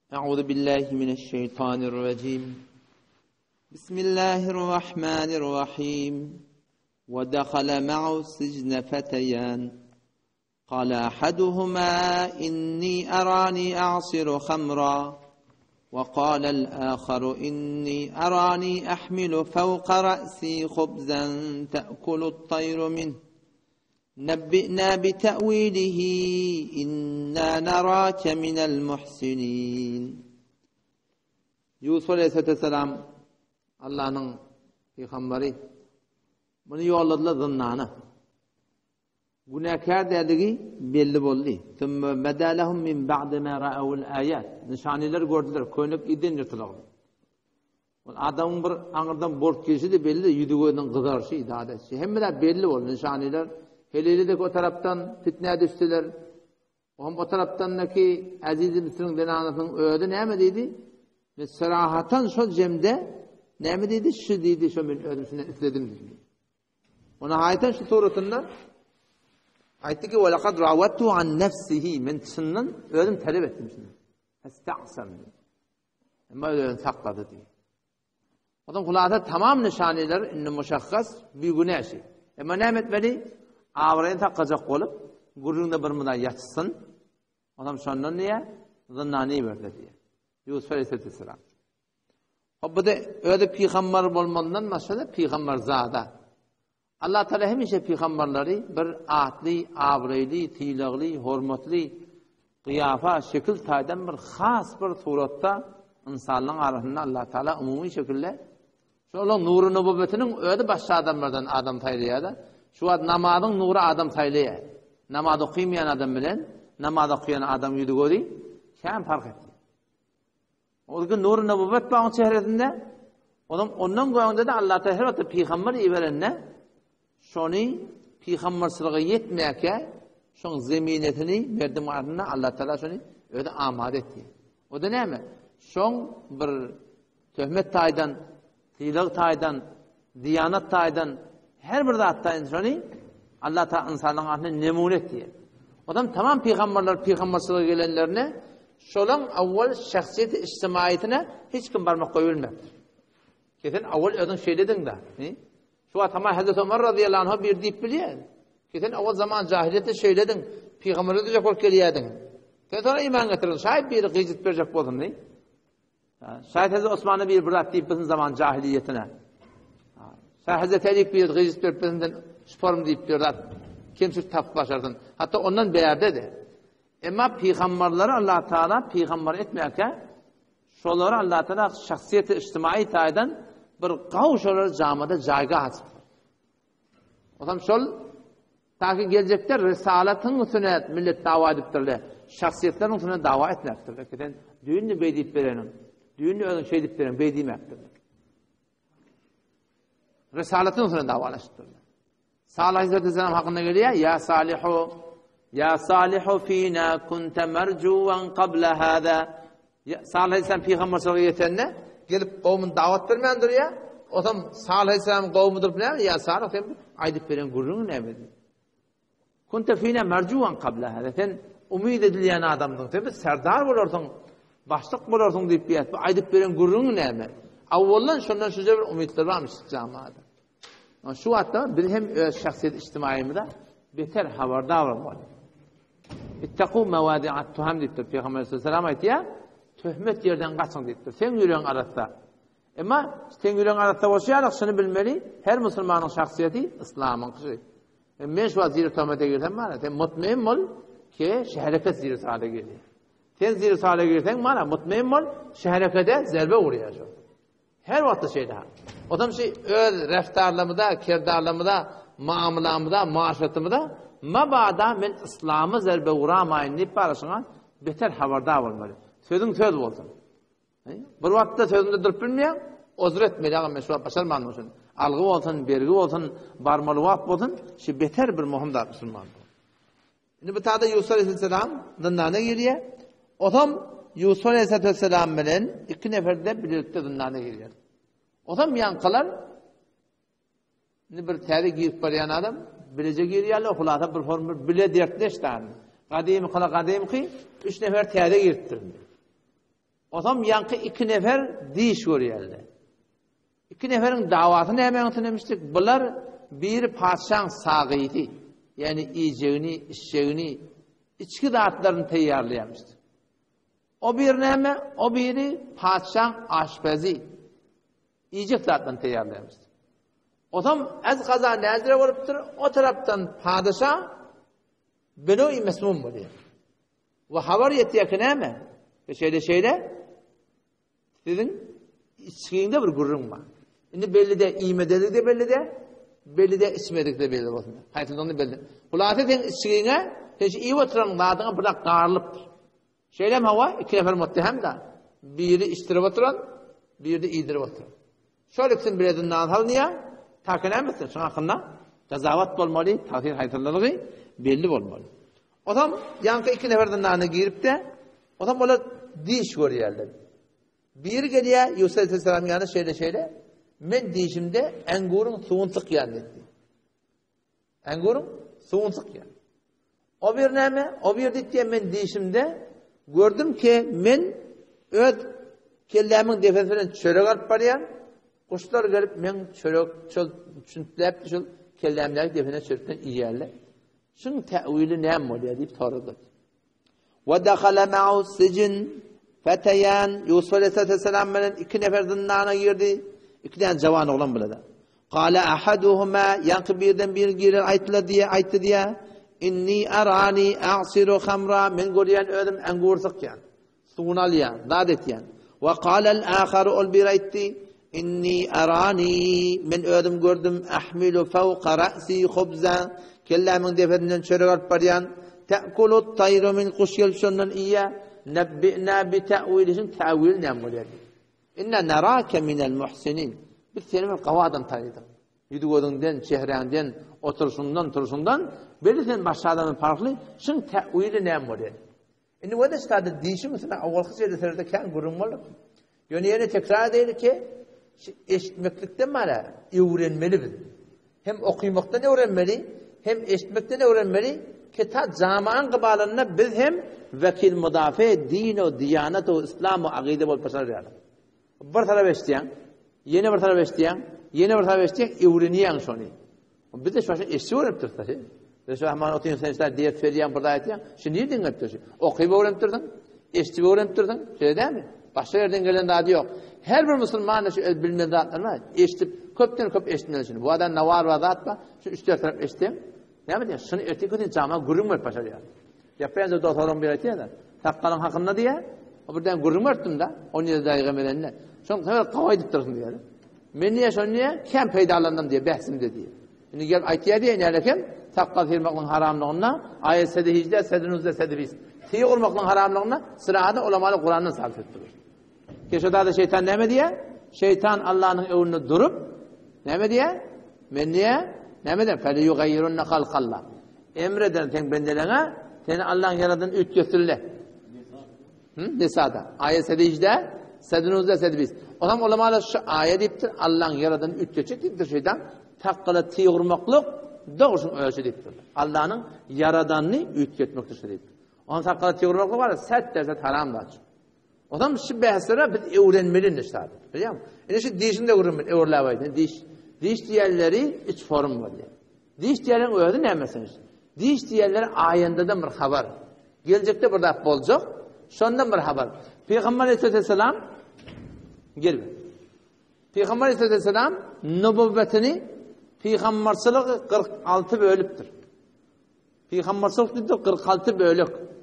أعوذ بالله من الشيطان الرجيم. بسم الله الرحمن الرحيم. ودخل معه السجن فتيان قال أحدهما إني أراني أعصر خمرا وقال الآخر إني أراني أحمل فوق رأسي خبزا تأكل الطير منه نبئنا بتأويله إنا نراك من المحسنين. Yusuf Aleyhisselam Allah'ın peygamberi bunu yolladılar zınnana. Günahkar dediği belli oldu. Tümme bedalahum min ba'de ma ra'awul ayat. Nişaniler gördüler. Koynuk idin yırtılar. Adamın bir ağırdan borç geçi de belli. Yüdüğünün kızarışı idadesi. Hem de belli oldu nişaniler. Helili de o taraftan fitneye düştüler. O taraftan ki Aziz-i Mısır'ın denanatının öğüdü ne mi dedi? Ve sarahatan şu cemde ne mi dedi? Şu dedi, şu ben öğüdümsünden üfledim dedi. Ona ayeten şu suratında ayette ki وَلَقَدْ رَعَوَتُّ عَنْ نَفْسِهِ men sından öğüdüm talep ettim şimdi. Estağsam dedi. Ama öğüdüm sakladı diye. Ondan kulağında tamam nişaniler inni muşakkas bir güneşi. Ama ne etmeli? Avrayın takacak olup, gururunda bir müda yatsın. Adam sonunda niye? Zınnani verdi diye. Yusuf Aleyhisselam. Bu da öyle peygamber olmandan mesela peygamber zada. Allah Teala hemişe peygamberleri bir atli, avrayli, tilagli, hürmetli, kıyafa, şekil taydan bir khas bir suratta insanların arasında Allah Teala umumi şekilde şöyle nuru nübüvvetinin öyle başka adamlardan adam tayliyadı. Şu ad namazın nuru adam sayılıyor. Namaz okuymayan adam bilen, namaz okuyan adam yüdügöri, kim fark etti? O gün nur-u nübüvvet bağın çehresinde, ondan koyunda da Allah Teala peygamber iberenine, şunu peygambersılığı yetmeyeke, şunun zeminetini verdim ardına Allah Teala şunu öyle amad etti. O da ne mi? Şun bir töhmet taydan, tilag taydan, diyanat taydan, her bir zatta insanı Allah Teala insanların adına nemunet diye. Adam tamam peygamberçılığa gelenlerine şolan avval şahsiyeti içtimaiyetine hiç kim barmak koyulmaz. Kesin avval ödün şeyledin de. Şu atama Hazreti Ömer radıyallahu anh bir deyip biliyor. Kesin avval zaman cahiliyette şeyledin. Peygamber'e de çok geliyedin. Kesin sonra iman getirdin. Şayet bir gıcıt verecek bozdun değil. Şayet Hazreti Osman'ı bir bırak deyip bizim zaman cahiliyetine. Hazreti Ali bir gıcıt verpesinden sporm deyip diyorlar. Kimse taplaşardın. Hatta ondan beyerde de. Ama peygamberleri Allah Teala peygamber etmeyken şoları Allah Teala şahsiyeti içtimai taydan bir kavuşlar camide caygah açıp. O zaman şol ta ki gelecekler risaletin üstüne millet dava ediptirler. Şahsiyetlerin üstüne dava etmektirler. Kesin düğünü beydip verenin. Düğünü öyle şey deyip verenin. Beydimektirler. Risaletin üstüne davalaştırırlar. Salih Aleyhisselam hakkında geliyor. Ya Salihu fina kunte mercuvan qabla hâzâ. Salih Aleyhisselam peygamberçiliğe yetenine gelip kavmin davet vermeyendir ya. O zaman Salih Aleyhisselam kavmidir bilen ya Salih sen aydıp veren gurrunu ne emredin? Kunte fina mercuvan qabla hâzâ. Sen umid edilen adamdın. Tabi serdar olursun, başlık olursun deyip bir aydıp veren gurrunu ne emredin? Avvallan şundan şöyle bir umutlar varmış camiada. Şu hatta bir hem şahsiyet içtimaiyimde beter haberdar olmalı. İttakû mevâdi'at tuham deyiptir. Peygamber Aleyhisselam ayetiye töhmet yerden kaçın deyiptir. Sen yüreğin aratta. Ama sen yüreğin aratta olsayarak şunu bilmeli. Her Müslümanın şahsiyeti İslam'ın kışı. Men şu zir töhmete girsen bana. Sen mutmain ol ki şehreket zir hale geliyor. Sen zir hale girsen bana mutmain ol şehrekete zerbe uğrayacak. Her vakti şeyde. O zaman öz reftarlarımda, kirdarlarımda, muamelamda, muaşetimde mabada men İslam'ı zerbe uğramayın deyip barışına beter haberdar olmalı. Sözün söz olsun. Bir vakti sözünde durup bilmeyen özür etmeli. Ama şu başarman olsun. Algı olsun, bergi olsun, barmalı vakt olsun. Şu beter bir muhimdar Müslüman. Şimdi bu taada Yusuf Aleyhisselam zindana geliyor. O zaman Yusuf Aleyhisselam bilen iki nefer de birlikte zindana geliyor. O zaman yankılar bir teri giyip barayan adam bilece giriyorlar, okulata bir form bile dertleşten. Kadim ki üç nefer teri girttirdi. O zaman yankı iki nefer diş görüyorlar. İki neferin davatını hemen tanımıştık. Bunlar bir padişahın sağıydı. Yani yiyeceğini, içeceğini, içki dağıtlarını teyarlayamıştı. O bir neme, o biri padişahın aşpezi. Yiyecek dağıtlarını teyarlayamıştı. O zaman az kaza nezire oluptur, o taraftan padişah belo-i mesmum oluyor. Ve haber yetiyor ki neme? Şeyle, sizin içkiğinde bir gururun var. Şimdi belli de iğmedelik de belli de içmedik de belli olsun. Hayatında belli. Kulağıta sen içkiğine, sen iyi oturan dağdığına bırak dağırılıptır. Şeylem hava, iki nefer muhtehem de, biri içtirip oturan, biri de iyidirip oturan. Şöyle kısım biledin nazal niye? Takınemezsin. Şuna hakkında cezavat olmalı, tahsil hayatlarlığı belli olmalı. O zaman yankı iki neferden nane girip de, o zaman ola diş görüyorlar. Bir geliyor Yusuf Aleyhisselam yanı şeyle, men dişimde engurun suğuntuk yani etti. Engurun suğuntuk yani. O bir neme, o bir diye men dişimde gördüm ki men öz kellemin defesinden çörek alıp barayan, kuşlar gelip men çörek çüntlep şu kellemler defesine çörekten yiyerler. Şunun tevili ne oluyor deyip sorudu. Ve dakhala ma'u sicin feteyan Yusuf Aleyhisselam'ın iki nefer zindana girdi. İki tane cavan oğlan burada. Kale ahaduhuma yankı birden bir girer ayttı diye inni arani a'siru khamra men görüyen ödüm engursak yani. Suğunal yani, dadet yani. Ve kâlel âkharu ol bir aytti inni arani men ödüm gördüm ahmilu fevqa ra'si khubza kellemin deferinden çörek alıp barayan te'kulut tayru min kuş yelşondan iyya nebbi'na bi te'vilişin tevil ne oluyor? İnne nerâke minel muhsinin. Bir kelime kavadan tanıdık. Yüdüğünden, çehrenden, oturuşundan, belli sen başlardan farklı, şun tevili ne oluyor? İnne o da işte dişi mesela, avvalkı şeyde sırada kan görünmeli. Yani yine tekrar değil ki, eşitmeklikten bana öğrenmeli biz. Hem okuymaktan öğrenmeli, hem eşitmekten öğrenmeli, ki ta zaman kıbalında biz hem vekil müdafi, din o, diyanet o, İslam o, akide bol pasar yani. Bir taraf isteyen, yeni bir taraf isteyen, öğreniyen şunu. Bir de şu an eşi öğrenip durdu. Şu an otuyan sençler diyet veriyen, burada etiyen, şimdi niye dinleyip durdu? Okuyup öğrenip durdun, eşi öğrenip durdun, şey değil mi? Başka yerden gelen dadı yok. Her bir Müslüman şu bilmeden dağıtlarına eşitip, köp eşitmeli şimdi. Bu adam ne var dağıtma, şu üç dört taraf eşiteyim. Ne mi diyor? Şunu öteki cama gurur mu pasar yani? Yapayınca doktorum bir etiyen de, takkalın hakkında diye, o birden gurur mu örttüm da, 17 dakika medenle. Şunu kadar kavaydıp dursun diye. Men niye şunu niye? Kem peydalandım diye, behsimde diye. Şimdi gel ayetiye diye neyleken? Takkal firmakların haramlığına, ayet sedi hicde, sedinuzde sediriz. Tiye olmakların haramlığına, sırada olamalı Kur'an'ın sarf ettirir. Keşoda da şeytan ne mi diye? Şeytan Allah'ın evini durup, ne mi diye? Men niye? Ne mi diye? Feli yugayyirunne halkallah. Emreden sen bendelene, seni Allah'ın yaradığını üç götürürler. Nisa'da. Ayet sedi hicde, sedinuzde sediriz. O zaman olamalı şu ayet deyiptir, Allah'ın yaradığını üç götürür deyiptir şeytan. Takkala tiye vurmaklık, doğrusun ölçü deyiptir. Allah'ın yaradanını üç götürmektir deyiptir. Onun takkala tiye vurmaklık var ya, set derse haram da açık. O zaman şu bahslara biz öğrenmeli işte. Biliyor musun? İşte dişinde öğrenmeli, öğrenmeli. Diş diğerleri üç form var. Diş diğerlerin öğrendi ne mesela? Diş diğerleri ayında bir haber. Gelecekte burada olacak. Sondan bir haber. Peygamber Aleyhisselam gelme. Peygamber Aleyhisselam nübüvvetini peygamberçılığı 46 bölüktür. Peygamberçılığı 46 bölük.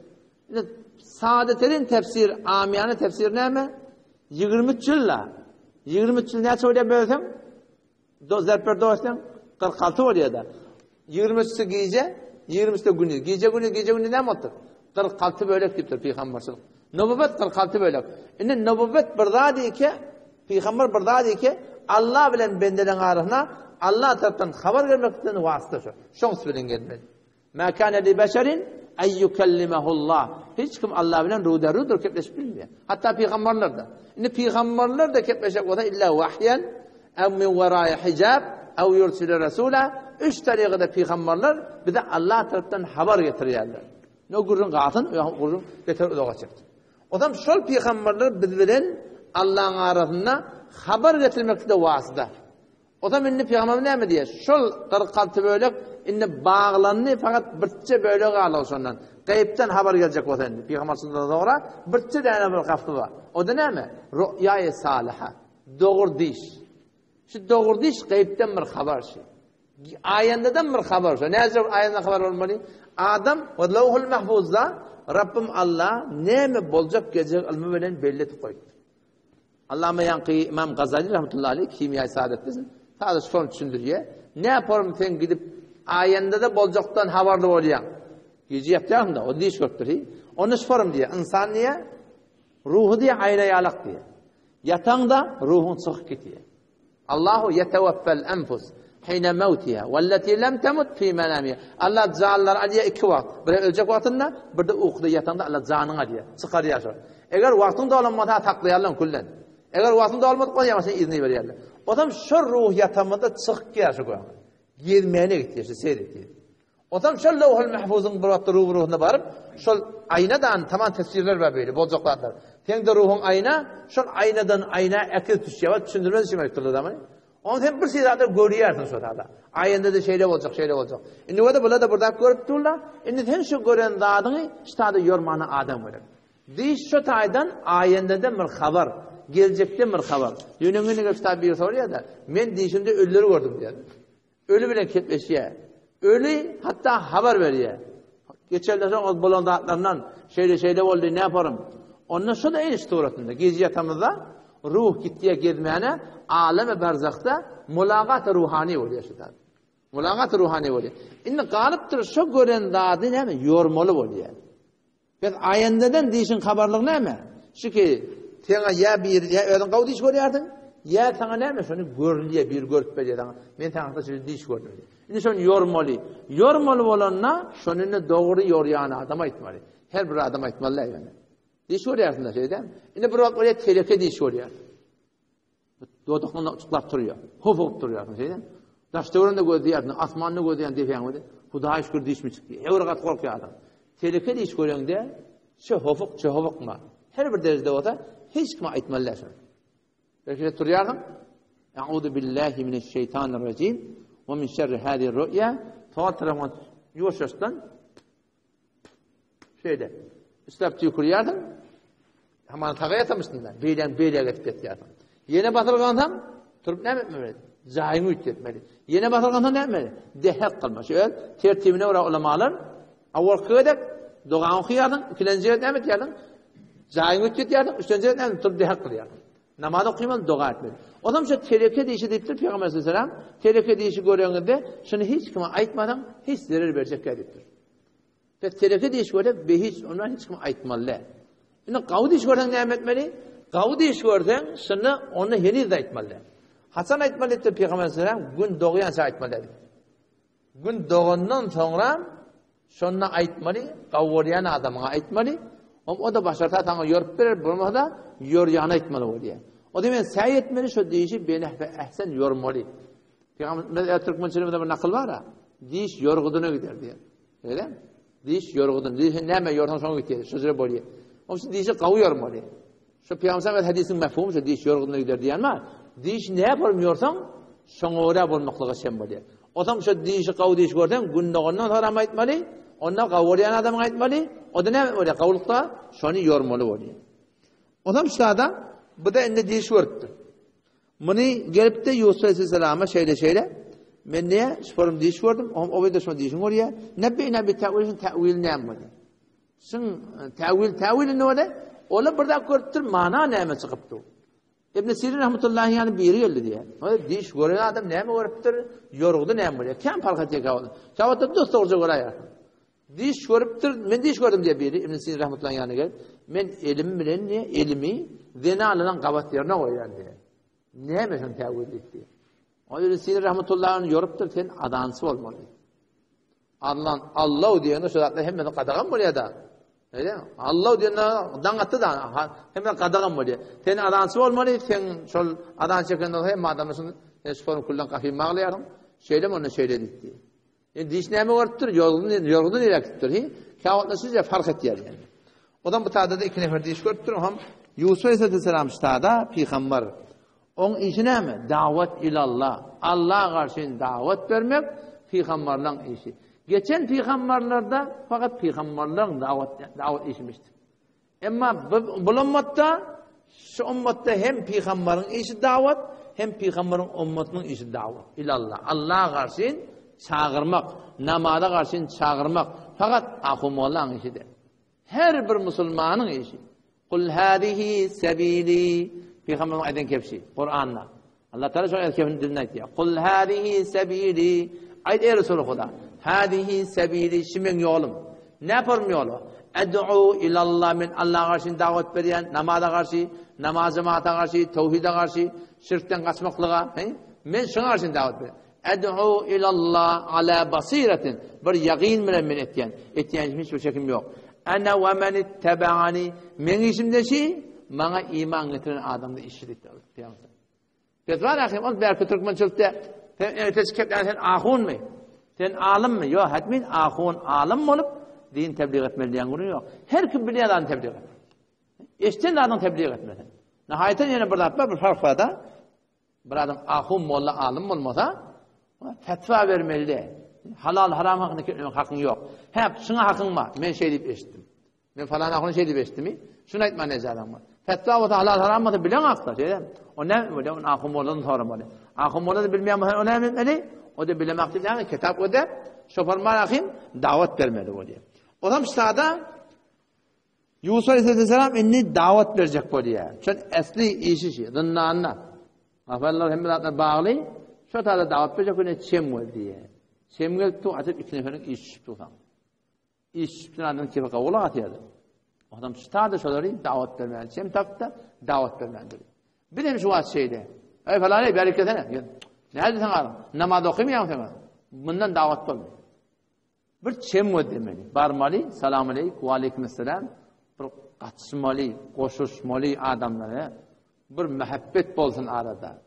Saadetlerin tefsir, amiyane tefsir ne mi? 23 yılla. 23 yıl ne söyleyeyim böylesem? Zerper doğuştan 46 oluyor da. 23'ü giyece, 23'ü günü. Giyece günü ne mi otur? 46 bölük deyiptir peygamberçılık. Nübüvvet 46 bölük. Yani nübüvvet bir değil ki, peygamber bir değil ki, Allah bilen bendelen arasına, Allah tarafından haber vermekten vasıta şu. Şons bilin gelmeli. Ma kana li beşerin en yukellimehullah. Hiç kim Allah bilen rudur kepleşip bilmiyor. Hatta peygamberler de. Yani peygamberler de kepleşip o da illa vahyen, ev min veraya hicab, ev yursile rasula. Üç tariqada peygamberler bize Allah tarafından haber getiriyorlar. Ne gurrun qatın, gurrun getir udağa çıktı. Odam şol peygamberler biz bilen Allah'ın arasında haber getirmekte vasıta. Odam inni peygamber näme diye? Şol qırqaltı bölük inni bağlanını fakat birçe bölük alır sondan. Gaybten haber gelecek bolsa endi. Peygamber sallallahu aleyhi ve sellem birçe däne bir gaflı var. O da näme? Rü'ya-i saliha. Doğru diş. Şu doğru diş gaybten bir haber şey. Ayandadan bir haber. Näze ayanda haber olmalı? Adam ve lawhul mahfuzda Rabbim Allah näme boljak gelecek ilmi bilen belli etip koydu. Allame Yanqi İmam Gazali rahmetullahi aleyh kimya saadet bizim. Sadece son düşündürüyor. Ne yaparım sen gidip ayanda da boljaktan haberli bolýan. Gece yapacağım da o diş göktür. Onu sorum diye. İnsan niye? Ruhu diye ayrayalak diye. Yatağında ruhun çıkıp gidiyor. Allahu yetevaffel enfus hine mevtiha velleti lem temut fi menamiha. Allah canlar aliye iki vakt. Bir ölecek vaktında bir de uykuda yatağında Allah canına diye çıkarıyor. Eğer vaktinde olmasa taklayalım kullen. Eğer vaktinde olmadı koyamazsın izni verirler. Adam şu ruh yatağında çıkıp gidiyor. Girmeyene gidiyor, seyrediyor. Adam şu lawhul mahfuzun bir ruhuna barıp şu aynadan tamam tefsirler var böyle boljaklar. Teňde ruhun ayna, şu aynadan ayna akıl düşüyor. Düşündürmez için aytıldı da mı? Onu sen bir şeyde görüyorsun şu da. Ayında da şeyle olacak. Indi o da burada görüp durlar. Indi sen şu gören zadını işte yormanı adam var. Diş şu taydan ayında da bir haber, gelecekte bir haber. Dününün kitap bir soruyor da men dişimde ölüleri gördüm diyor. Ölü bile ketleşiyor. Ölü hatta haber veriyor. Geçerlerden o bolondatlarından şeyle oldu ne yaparım? Ondan sonra da en istiratında gece yatağımızda ruh gittiye gitmeyene alem-i berzakta mulagat-ı ruhani oluyor şu tabi. Mulagat-ı ruhani oluyor. İnne galıptır şu gören dadı ne mi? Yormalı oluyor. Pek ayendadan dişin haberlik ne mi? Şu ki sana ya bir ya öden kavdi iş görüyordun ya sana ne mi? Şunu görülüyor bir görüp veriyor. Ben sana şimdi diş gördüm. İnne şunu yormalı. Yormalı olanla şununu doğru yoruyana adama itmeli. Her bir adama itmeli yani. Diş görüyorsun da şeyden. İnne bir vakit öyle teleke diş görüyor. Dodaklarına çıplak duruyor. Hop duruyor şeyden. Daştığında gözlüyorsun, asmanını gözlüyorsun defeğin öyle. Hudağa şükür diş mi çıktı? Evrakat korkuyor adam. Teleke diş görüyorsun de, şu hofuk mu? Her bir derecede olsa hiç kime aitmeliler şunu. Peki duruyorsun. Eûzu billahi mineşşeytanirracim ve min şerri hâzî rü'ya. Sol tarafından yoşuştan şeyde üstapçıyı kuruyorsun. Hemen takaya atamışsın da. Beyle geçip getiriyorsun. Yine batırgandan turup ne etmeli? Zahimi ütletmeli. Yine batırgandan ne etmeli? Dehek kılmış. Öyle tertibine uğra ulamalar. Avval kıyıdak, doğan okuyardın, ikinciye ne etmediyordun? Zahimi ütletiyordun, üçünciye ne etmediyordun? Turup dehek kılıyordun. Namazı okuymadan dua etmeli. O zaman şu teleke deyişi deyiptir Peygamber Aleyhisselam. Teleke deyişi görüyorsunuz de, şunu hiç kime aytmadan hiç zarar verecek deyiptir. Teleke deyişi görüyorsunuz ve hiç ondan hiç kime aytmalı. Yine kavdi iş görsen ne etmeli? Kavdi iş görsen şunu onu henüz de aytmalı. Hasan aytmalı etti Peygamber Aleyhisselam, gün doğuyansa aytmalı dedi. Gün doğundan sonra şunu aytmalı, kavuryan adamına aytmalı. O da başarta tanı yorup verir, bunu da yoryana aytmalı oluyor. O demek say etmeli şu deyişi beni ehsen yormalı. Peygamber Türkmençiliğinde bir nakıl var ya, diş yorguduna gider diye. Öyle mi? Diş yorguduna. Diş neme yorgan sonra gidiyor. Sözüre boluyor. O için dişi kavu yormalı. Şu Peygamber hadisin mefhumu şu diş yorgunluğuna gider diyen ama diş ne yapılmıyorsan sonra oraya bulmaklığa semboliyor. O zaman şu dişi kavu diş gördün gündağından sonra mı etmeli? Ondan kavurayan adamı etmeli. O da ne öyle kavulukta şunu yormalı oluyor. O zaman şu adam bu da indi diş gördü. Bunu gelip de Yusuf Aleyhisselam'a şeyle ben niye sporum diş gördüm. O bir de şu dişim oraya. Nebbi tevil ne yapmadı? Şimdi tevil ne oldu? Ola burada görüptür mana näme çıkıptı. İbn Sirin rahmetullahi yani biri geldi diye. O diş gören adam näme görüptür? Yorugdu näme bolýar? Kim fark edecek hawada? Şawatda dost orja görýär. Diş görüptür, men diş gördüm diye biri İbn Sirin rahmetullahi yani gelip men elim bilen ne elimi zenalan qabatlarına koýar diye. Näme şun tevil etdi? O İbn Sirin rahmetullahi yoruptur sen adansy bolmaly. Allah diýende şu zatda hemme qadagan bolýar da. Öyle mi? Allah diýende daňatdy da hemme qadagan bolýar. Sen adansy bolmaly, sen şol adançy ekende hem adamysyň esforun kullan qafi maglaýarym. Şeýle onu şeýle diýdi. Diş näme görüpdir? Yorgun ýerekdir. Kawatna sizce fark etýär yani. Odan bu taada da iki nefer deyiş görüp durun. Yusuf Aleyhisselam ştada peygamber. On işine mi? Davet ilallah. Allah'a karşı davet vermek peygamberlerin işi. Geçen peygamberlerde fakat peygamberlerin davet işmiştir. Ama bu ummatta şu ummatta hem peygamberin işi davet hem peygamberin ummatının işi davet ilallah. Allah'a karşı çağırmak, namaza karşı çağırmak fakat ahumollan işidir. Her bir Müslümanın işi. Kul hadihi sebili. Peygamberin ayeten kepsi. Kur'an'da. Allah Teala şu ayet kepsinin dilini ayetiyor. Kul hadihi sebili. Ayet ey Resulullah. Hadihi sebili. Şimen yolum. Ne yaparım yolu? Ed'u ilallah min Allah'a karşı davet veren, namaza karşı, namaz cemaate karşı, tevhide karşı, şirkten kaçmaklığa. Men şuna karşı davet veren. Ed'u ilallah ala basiretin. Bir yakin bilen men etken. Etken hiçbir şekim yok. Ana ve men ittaba'ani. Men işimde bana iman getiren adamda işçilik de olur. Petvar akhim, o belki Türkmençilikte sen ahun mu? Sen alim mi? Yok, hatmin ahun alim olup din tebliğ etmeliyen günü yok. Her kim biliyor adam tebliğ etmeli. İşten adam tebliğ etmeli. Nihayeten yine bir fark var da bir adam ahun molla alim olmasa fetva vermeli. Halal haram hakkın yok. Hep şuna hakkın var. Ben şey deyip eşittim. Ben falan hakkını şey deyip eşittim mi? Şuna etme nezaram var. Fetva o da halal haram mı da bilen akla. O ne? Böyle onun ahun mollanın sorumlu. Ahun mollanı bilmeyen o ne bilmeli? O da bilemek değil. Yani kitap o da şoparman akhim davet vermeli o diye. O zaman sağda Yusuf Aleyhisselam inni davet verecek bu diye. Çünkü esli işi şey. Dınna anlat. Afallar hemmelatlar bağlı. Şu tarzda davet verecek öyle çemgel diye. Çemgel tu atıp iki neferin iş tutan. İş tutanın kefaka ola atıyordu. O zaman sağda şöyle davet vermeli. Çem takta davet vermeli. Bir de şu az şeyde. Ey falan ey bereketine. Nerede sen adam? Namaz okumuyor musun? Bundan davet vermeli. Bir çemgel demeli. Barmalı. Selamun aleyküm. Ve aleykümselam. Bir kaçışmalı, koşuşmalı adamlara bir muhabbet bolsun arada.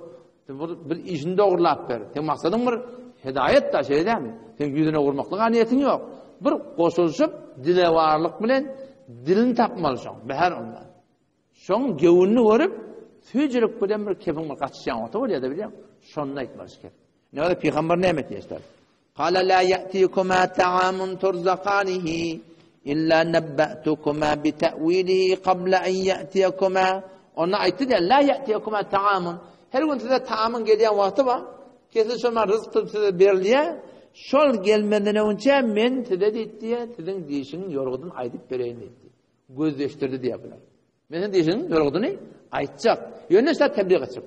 Bir işini doğrulap ver. Sen maksadın bir hidayet da şey değil mi? Sen yüzüne vurmakla niyetin yok. Bir koşuşup dile varlık bilen dilini tapmalısın. Behar ondan. Şonun gevununu görüp fücürük bilen bir kefin bir kaçışan otu var ya da biliyor musun? Şonuna etmelisin kefin. Ne oldu? Peygamber ne emet işte? Kale la ye'tikuma ta'amun turzakanihi İlla nebbe'tukuma bi te'vilihi qabla en ye'tiyekuma. Ona aytti de la ye'tiyekuma ta'amun. Her gün size ta'amun geliyen vakti var. Kesin şoma rızkı size beriliye. Şol gelmeden önce men size diye sizin deyişinin yorgudun aydıp bereyim dedi. Gözleştirdi diye bilir. Men deyişinin yorgudunu aytacak. Yönleşler tebliğ edecek.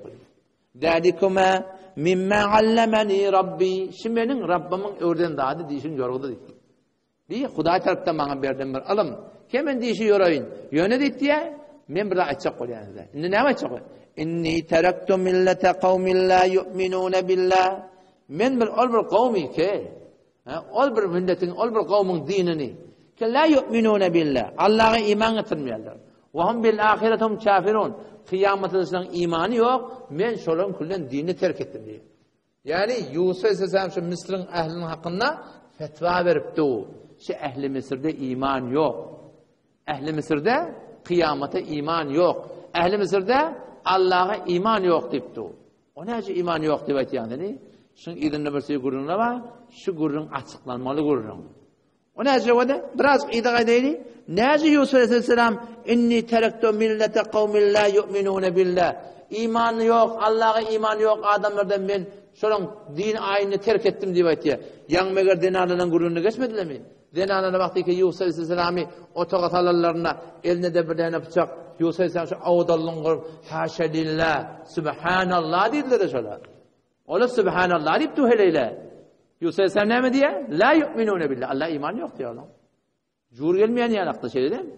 Dalikuma mimma allamani Rabbi. Şimdi benim Rabbimin öğreden dağıdı deyişinin yorgudu dedi. Bir Huday taraftan bana berden bir alım. Kemen deyişi yorayın. Yöne dit diye men bir açacak ol yani. Şimdi ne açacak ol? İnni teraktu millete kavmin la yu'minune billah. Men bir ol bir kavmi ki ol bir milletin, ol bir kavmin dinini ki la yu'minune billah. Allah'a iman getirmeyenler. Ve hum bil ahiretum kafirun. Kıyametinde imanı yok. Men şolun kullen dini terk ettim diye. Yani Yusuf Aleyhisselam şu Mısır'ın ehlinin hakkında fetva veripti o. Ehli Mısır'da iman yok. Ehli Mısır'da kıyamete iman yok. Ehli Mısır'da Allah'a iman yok deyipti o. O ne için iman yok deyip yani? Şunun idinle bir şey gururuna var. Şu gururun açıklanmalı gururun. O ne için o da? Biraz iddia değil. Ne için Yusuf Aleyhisselam inni terektu millete kavmin la yu'minune billah. İman yok. Allah'a iman yok. Adamlardan ben şunun din ayini terk ettim deyip ya. Yan meğer dinarlarının gururunu geçmediler mi? Zenanına baktı ki Yusuf Aleyhisselam'ı otogat alallarına eline de bir tane bıçak Yusuf Aleyhisselam şu avdallığını kurup haşa lillah subhanallah dediler de şöyle. Ola subhanallah deyip tuheleyle. Yusuf Aleyhisselam ne mi diye? La yu'minune billah. Allah iman yok diyor Allah. Cur gelmeyen yanakta şey değil mi?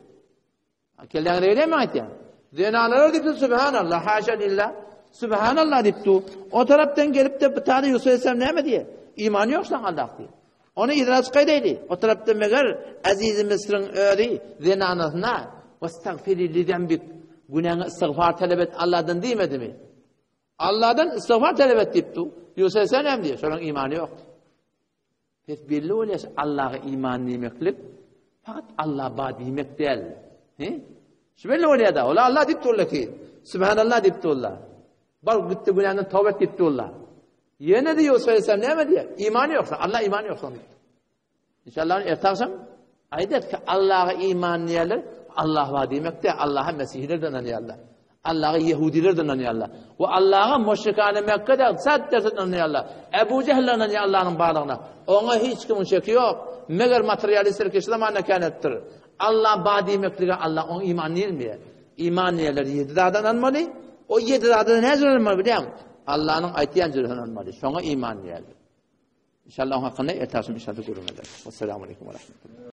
Kelden de değil mi ait yani? Zenanına deyip subhanallah haşa lillah subhanallah deyip tu. O taraftan gelip de bir tane Yusuf Aleyhisselam ne mi diye? İman yok lan Allah diye. Onu idras kaydeydi. O tarafta meğer Aziz Mısır'ın öğri zenanasına vestagfiri li zembik günahı istiğfar talep et Allah'tan demedi mi? Allah'tan istiğfar talep et deyipti. Yusuf Aleyhisselam diye. Şunun imanı yoktu. Pek belli oluyor Allah'a iman demeklik fakat Allah ba demek değil. Şüpheli oluyor da. Ola Allah deyip durla ki. Subhanallah deyip durla. Bak gitti günahından tövbe deyip durla. Yine diyor söylesem ne mi diye? İmanı yoksa. Allah imanı yoksa. İnşallah ertaksam aydet ki Allah'a iman niyeler. Allah var demek de Allah'a Mesihlerden anıyarlar. Allah'a Yahudilerden anıyarlar. Ve Allah'a müşrikâne Mekke'de saddetten anıyarlar. Ebu Cehil'den anıyar Allah'ın bağlığına. Ona hiç kimin şeki yok. Meğer materyalistler keşlema nekanettir. Allah bağ demekliğe Allah onun iman niyelmiyor. İman niyeler 7 dağdan anmalı. O 7 dağdan ne zaman anmalı biliyor musun? Allah'ın ayetiyen zürhün anmalı. Sonra iman niyeler. İnşallah onun hakkında ertasım inşallah görürüm eder. Vesselamu aleyküm ve rahmetullah.